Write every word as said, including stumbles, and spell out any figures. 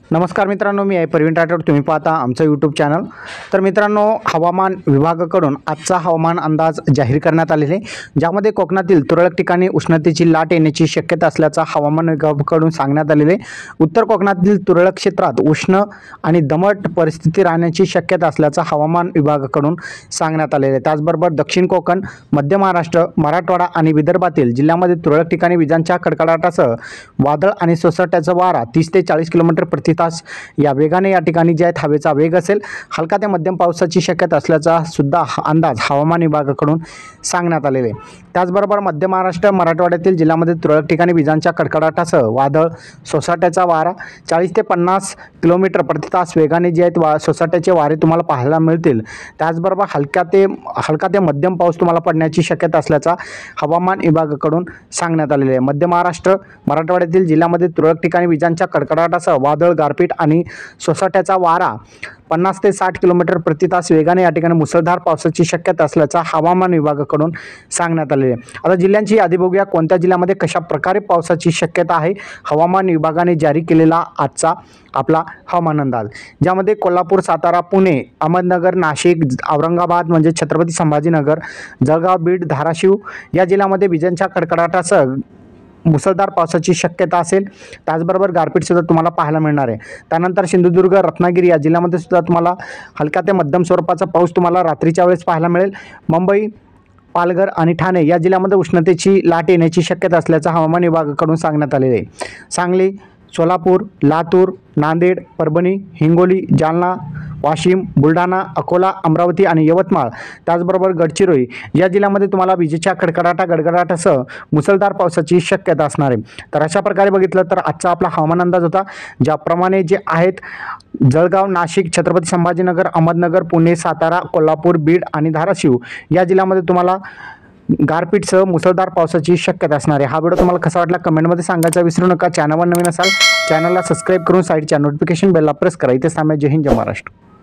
नमस्कार मित्रांनो, मी आहे प्रवीण राठोड. तुम्ही पाहता आमचं यूट्यूब चॅनल. तर मित्रांनो, हवामान विभागाकडून आजचा हवामान अंदाज जाहीर करण्यात आलेले, ज्यामध्ये कोकणातील तुरळक ठिकाणी उष्णतेची लाट येण्याची शक्यता असल्याचा हवामान विभागाकडून सांगण्यात आलेले. उत्तर कोकणातील तुरळक क्षेत्रात उष्ण आणि दमट परिस्थिती राहण्याची शक्यता असल्याचा हवामान विभागाकडून सांगण्यात आलेले. त्याचबरोबर दक्षिण कोकण, मध्य महाराष्ट्र, मराठवाडा आणि विदर्भातील जिल्ह्यामध्ये तुरळक ठिकाणी विजांच्या कडकडाटासह वादळ आणि सोसाट्याचा वारा तीस ते चाळीस किलोमीटर प्रति तास या वेगाने या ठिकाणी जे आहेत हवेचा वेग असेल. हलका ते मध्यम पावसाची शक्यता असल्याचा सुद्धा अंदाज हवामान विभागाकडून सांगण्यात आलेले. त्याचबरोबर मध्य महाराष्ट्र, मराठवाड्यातील जिल्ह्यामध्ये तुरळक ठिकाणी विजांच्या कडकडाटासह वादळ, सोसाट्याचा वारा चाळीस ते पन्नास किलोमीटर प्रति तास वेगाने जे आहेत वा सोसाट्याचे वारे तुम्हाला पाहायला मिळतील. त्याचबरोबर हलक्या ते हलका ते मध्यम पाऊस तुम्हाला पडण्याची शक्यता असल्याचा हवामान विभागाकडून सांगण्यात आलेले आहे. मध्य महाराष्ट्र, मराठवाड्यातील जिल्ह्यामध्ये तुरळक ठिकाणी विजांच्या कडकडाटासह वादळ, गारपीट आणि सोसाट्याचा वारा पन्नास ते साठ किलोमीटर प्रति तास वेगाने या ठिकाणी मुसळधार पावसाची शक्यता असल्याचा हवामान विभागाकडून सांगण्यात आलेले आहे. आता जिल्ह्यांची यादी बघूया, कोणत्या जिल्ह्यामध्ये कशा प्रकारे पावसाची शक्यता आहे. हवामान विभागाने जारी केलेला आजचा आपला हवामान अंदाज, ज्यामध्ये कोल्हापूर, सातारा, पुणे, अहमदनगर, नाशिक, औरंगाबाद म्हणजे छत्रपती संभाजीनगर, जळगाव, बीड, धाराशिव या जिल्ह्यामध्ये विजांच्या कडकडाटासह मुसळधार पावसाची शक्यता असेल. त्याचबरोबर गारपीटसुद्धा तुम्हाला पाहायला मिळणार आहे. त्यानंतर सिंधुदुर्ग, रत्नागिरी या जिल्ह्यामध्ये सुद्धा तुम्हाला हलका ते मध्यम स्वरूपाचा पाऊस तुम्हाला रात्रीच्या वेळेस पाहायला मिळेल. मुंबई, पालघर आणि ठाणे या जिल्ह्यामध्ये उष्णतेची लाट येण्याची शक्यता असल्याचं हवामान विभागाकडून सांगण्यात आलेले आहे. सांगली, सोलापूर, लातूर, नांदेड, परभणी, हिंगोली, जालना, वाशिम, बुलढाणा, अकोला, अमरावती आणि यवतमाळ, त्याचबरोबर गडचिरोली या जिल्ह्यामध्ये तुम्हाला विजेच्या कडकडाटा गडगडाटासह मुसळधार पावसाची शक्यता असणार आहे. तर अशा प्रकारे बघितलं तर आजचा आपला हवामान अंदाज होता, ज्याप्रमाणे जे आहेत जळगाव, नाशिक, छत्रपती संभाजीनगर, अहमदनगर, पुणे, सातारा, कोल्हापूर, बीड आणि धाराशिव या जिल्ह्यामध्ये तुम्हाला गारपीटसह मुसळधार पावसाची शक्यता असणार आहे. हा व्हिडिओ तुम्हाला कसा वाटला कमेंटमध्ये सांगायचा विसरू नका. चॅनलवर नवीन असाल चॅनलला सबस्क्राईब करून साईडच्या नोटिफिकेशन बेलला प्रेस करा. इथे थांबा. जय हिंद, जय महाराष्ट्र.